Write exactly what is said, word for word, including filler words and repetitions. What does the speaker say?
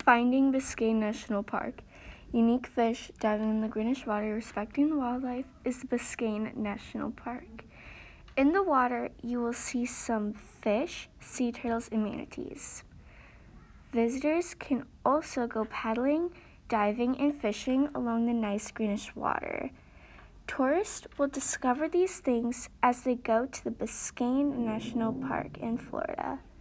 Finding Biscayne National Park. Unique fish diving in the greenish water, respecting the wildlife, is the Biscayne National Park. In the water, you will see some fish, sea turtles, and manatees. Visitors can also go paddling, diving, and fishing along the nice greenish water. Tourists will discover these things as they go to the Biscayne National Park in Florida.